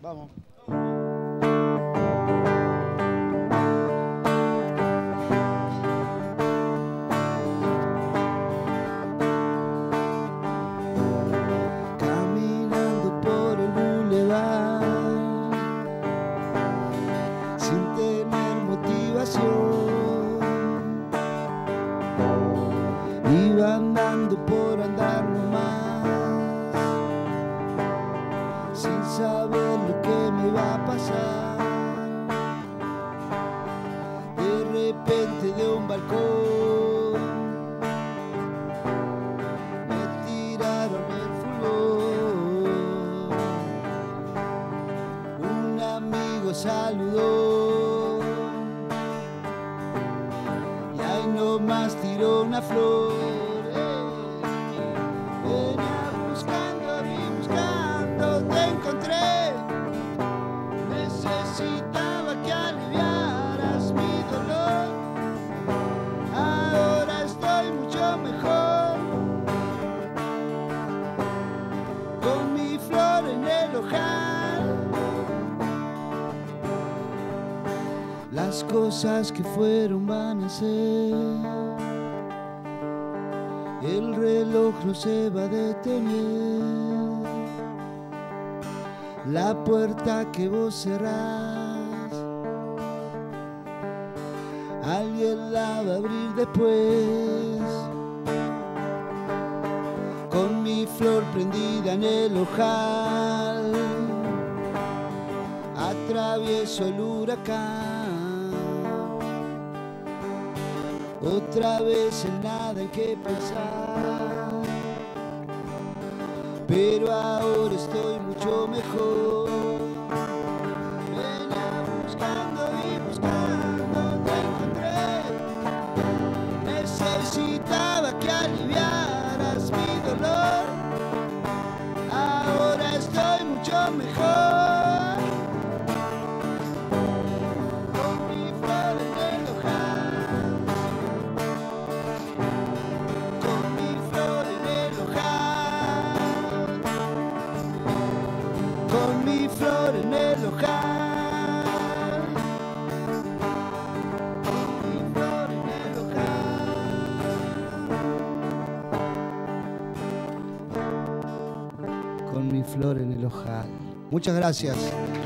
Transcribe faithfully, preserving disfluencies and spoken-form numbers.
Vamos. Caminando por el bulevar sin tener motivación, iba andando por andar nomás, sin saber lo que me iba a pasar. De repente de un balcón me tiraron el fulgor. Un amigo saludó y ahí nomás tiró una flor. Venía buscando y buscando, te encontré. Necesitaba que aliviaras mi dolor. Ahora estoy mucho mejor, con mi flor en el ojal. Las cosas que fueron van a ser. El reloj no se va a detener. La puerta que vos cerrás, alguien la va a abrir después. Con mi flor prendida en el ojal, atravieso el huracán. Otra vez en nada en qué pensar, pero ahora estoy mucho mejor. Venía buscando y buscando, te encontré. Necesitaba que aliviaras mi dolor. Ahora estoy mucho mejor. Flor en el ojal, con mi flor en el ojal, con mi flor en el ojal. Muchas gracias.